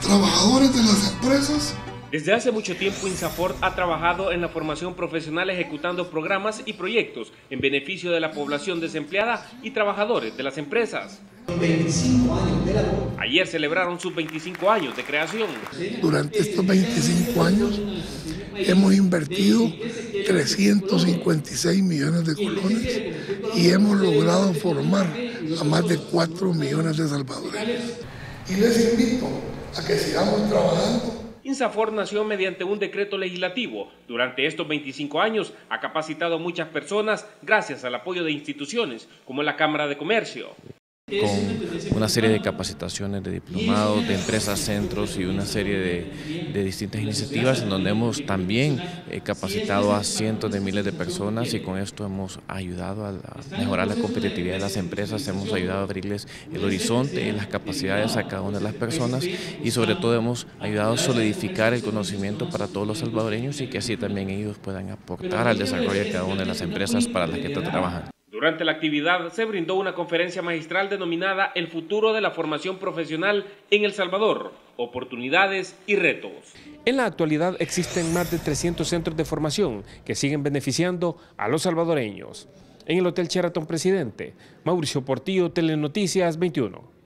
trabajadores de las empresas. Desde hace mucho tiempo INSAFORP ha trabajado en la formación profesional ejecutando programas y proyectos en beneficio de la población desempleada y trabajadores de las empresas. 25 años de labor. Ayer celebraron sus 25 años de creación. Durante estos 25 años hemos invertido 356 millones de colones y hemos logrado formar a más de 4 millones de salvadoreños. Y les invito a que sigamos trabajando. INSAFORP nació mediante un decreto legislativo. Durante estos 25 años ha capacitado a muchas personas gracias al apoyo de instituciones como la Cámara de Comercio. Con una serie de capacitaciones de diplomados, de empresas, centros y una serie de distintas iniciativas en donde hemos también capacitado a cientos de miles de personas, y con esto hemos ayudado a mejorar la competitividad de las empresas, hemos ayudado a abrirles el horizonte y las capacidades a cada una de las personas, y sobre todo hemos ayudado a solidificar el conocimiento para todos los salvadoreños y que así también ellos puedan aportar al desarrollo de cada una de las empresas para las que trabajan. Durante la actividad se brindó una conferencia magistral denominada El futuro de la formación profesional en El Salvador, oportunidades y retos. En la actualidad existen más de 300 centros de formación que siguen beneficiando a los salvadoreños. En el Hotel Sheraton Presidente, Mauricio Portillo, Telenoticias 21.